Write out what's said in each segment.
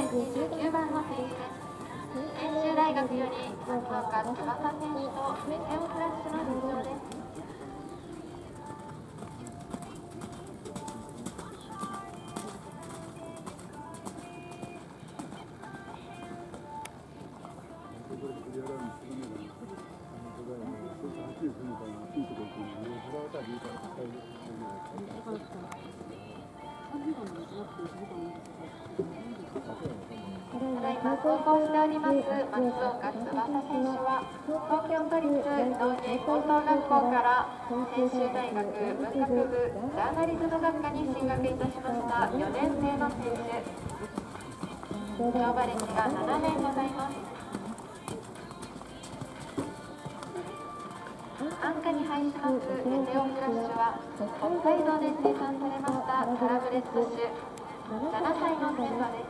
29番の選手です。専修大学より松岡翼選手とメテオフラッシュの入場です。ただいま走行しております松岡翼選手は東京都立農芸高等学校から専修大学文学部ジャーナリズム学科に進学いたしました4年生の選手。乗馬歴が7年ございます。安価に配しますメテオフラッシュは北海道で生産されましたサラブレッド種7歳の選馬です。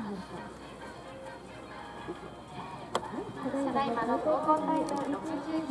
ただいまの走行タイム69